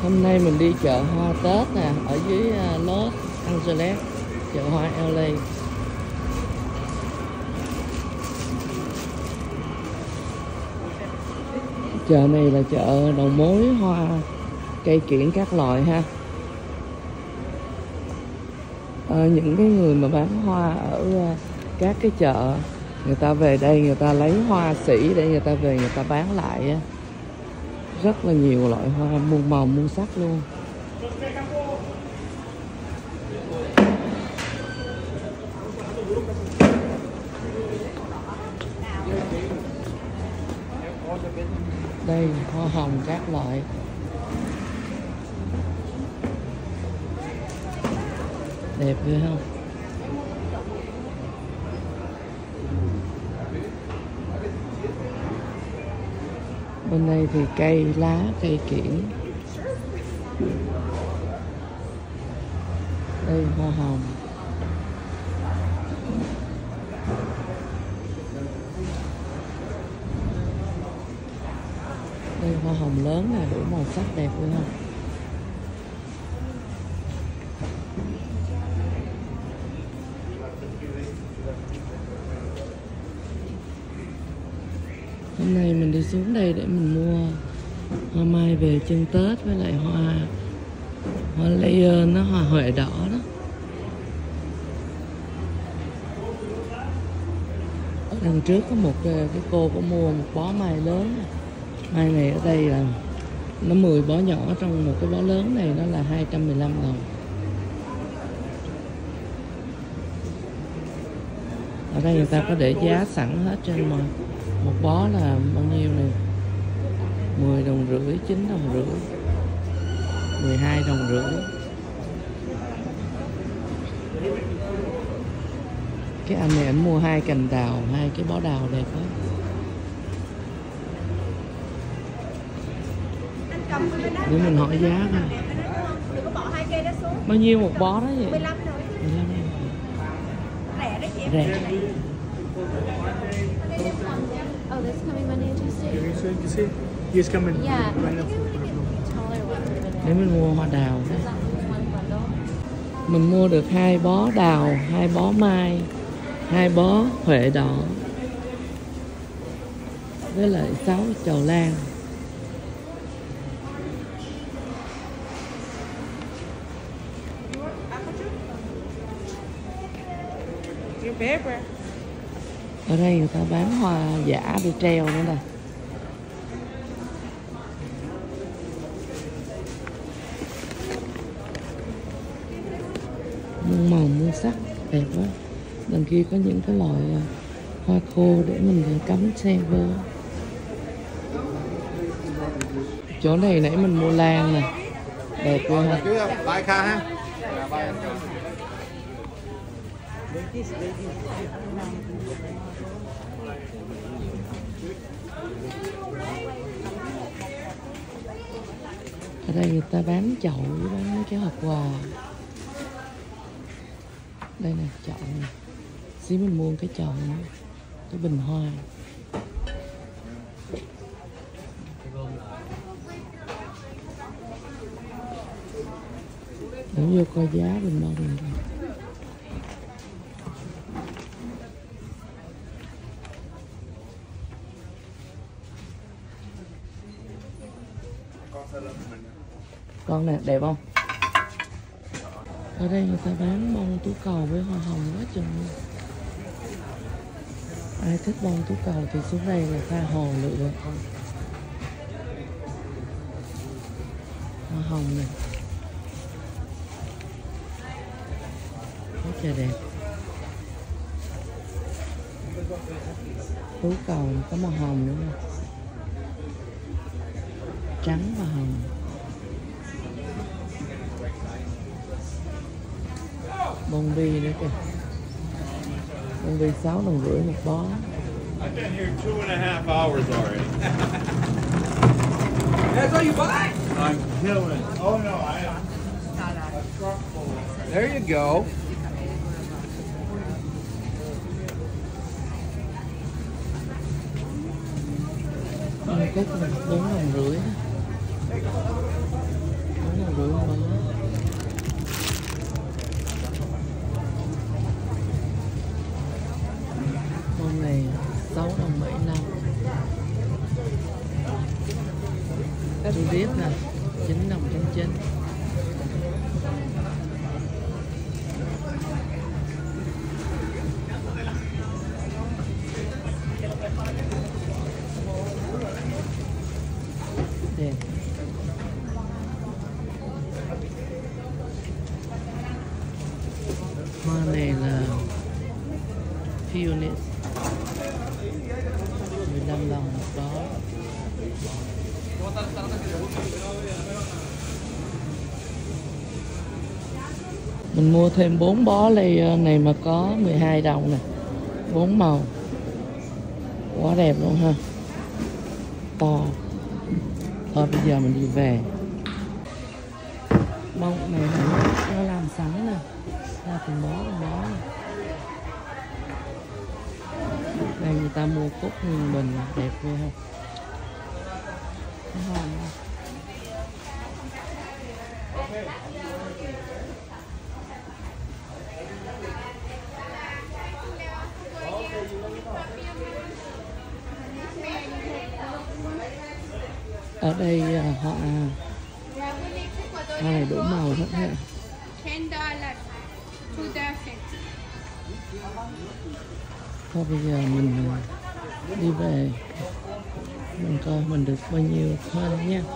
Hôm nay mình đi chợ hoa Tết nè, ở dưới Los Angeles, chợ hoa LA. Chợ này là chợ đầu mối hoa cây kiểng các loại ha. Những cái người mà bán hoa ở các cái chợ, người ta về đây người ta lấy hoa sỉ để người ta về người ta bán lại á. Rất là nhiều loại hoa muôn màu muôn sắc luôn. Đây hoa hồng các loại. Đẹp ghê không? Bên đây thì cây lá, cây kiểng. Đây hoa hồng. Đây hoa hồng lớn nè, đủ màu sắc đẹp ghê không? Hôm nay mình đi xuống đây để mình mua hoa mai về chân Tết với lại hoa layer, nó hoa huệ đỏ đó. Ở đằng trước có một cái cô có mua một bó mai lớn. Mai này ở đây là nó 10 bó nhỏ, trong một cái bó lớn này nó là 215 đồng. Ở đây người ta có để giá sẵn hết trên mà. Một bó là bao nhiêu này? 10 đồng rưỡi, 9 đồng rưỡi, 12 đồng rưỡi. Cái anh này anh mua 2 cành đào, 2 cái bó đào đẹp quá. Để mình hỏi giá coi. Bao nhiêu một bó đó vậy? 15 rồi. 15 đồng. Rẻ đấy chị. Rẻ. Oh, that's coming Monday and Tuesday. You see? He's coming. Yeah. Right now. Taller one. Để mình mua hoa đào. One bundle. Mình mua được 2 bó đào, 2 bó mai, 2 bó huệ đỏ, với lại 6 chầu lan. Ở đây người ta bán hoa giả để treo nữa nè. Muôn màu muôn sắc đẹp quá. Đằng kia có những cái loại hoa khô để mình cắm xe vô. Chỗ này nãy mình mua lan nè, đẹp quá ha. Bye Kha ha. Ở đây người ta bán chậu với bán mấy cái hộp quà. Đây nè, chậu nè. Xíu mình mua cái chậu nữa, cái bình hoa. Để vô coi giá mình bao tiền rồi. Con nè, đẹp không? Ở đây người ta bán bông tú cầu với hoa hồng quá chừng luôn. Ai thích bông tú cầu thì xuống đây là tha hồ lựa. Hoa hồng nè, rất là đẹp. Tú cầu có màu hồng nữa nè, trắng và hồng. Bông bi nữa kìa. Bông bi 6 đồng rưỡi một bó. I've been here 2.5 hours already. That's all you buy? I'm killing. Oh no, There you go. Cúc này 4 đồng rưỡi. tulip nè, 9 đồng 99. Đẹp. Hoa này là Peonies, 15 đồng một bó. Mình mua thêm 4 bó ly này mà có 12 đồng nè, 4 màu. Quá đẹp luôn ha. To. Thôi bây giờ mình đi về. Bông này nó làm sẵn nè, ra từng bó từng bó nè. Đây người ta mua cúc nguyên bình đẹp ghê ha. Thấy không? Ở đây hoa này đủ màu hết ha. $10 to the set. Thôi bây giờ mình đi về, mình coi mình được bao nhiêu hơn nha.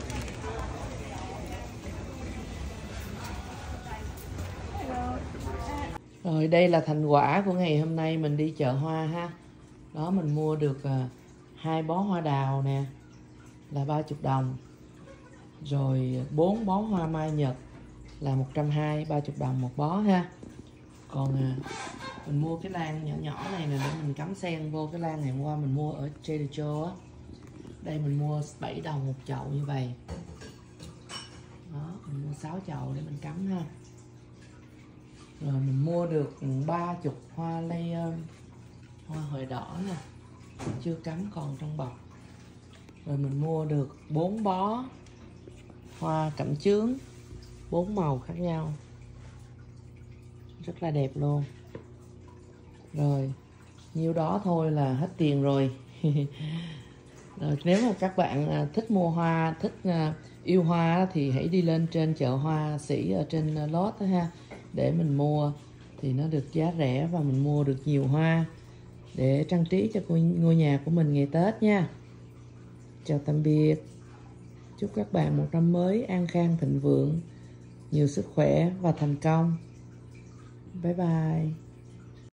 Rồi đây là thành quả của ngày hôm nay mình đi chợ hoa ha. Đó, mình mua được 2 bó hoa đào nè là 30 đồng. Rồi 4 bó hoa mai Nhật là 120, 30 đồng một bó ha. Còn mình mua cái lan nhỏ nhỏ này nè để mình cắm sen vô. Cái lan ngày hôm qua mình mua ở Trader Joe á. Đây mình mua 7 đồng một chậu như vậy. Đó, mình mua 6 chậu để mình cắm ha. Rồi mình mua được 30 hoa lây hoa hời đỏ nè, chưa cắm còn trong bọc. Rồi mình mua được 4 bó hoa cẩm chướng 4 màu khác nhau, rất là đẹp luôn. Rồi nhiêu đó thôi là hết tiền rồi. Rồi, nếu mà các bạn thích mua hoa, thích yêu hoa thì hãy đi lên trên chợ hoa Sĩ ở trên Lót đó ha, để mình mua thì nó được giá rẻ và mình mua được nhiều hoa để trang trí cho ngôi nhà của mình ngày Tết nha. Chào tạm biệt, chúc các bạn một năm mới an khang thịnh vượng, nhiều sức khỏe và thành công. Bye bye.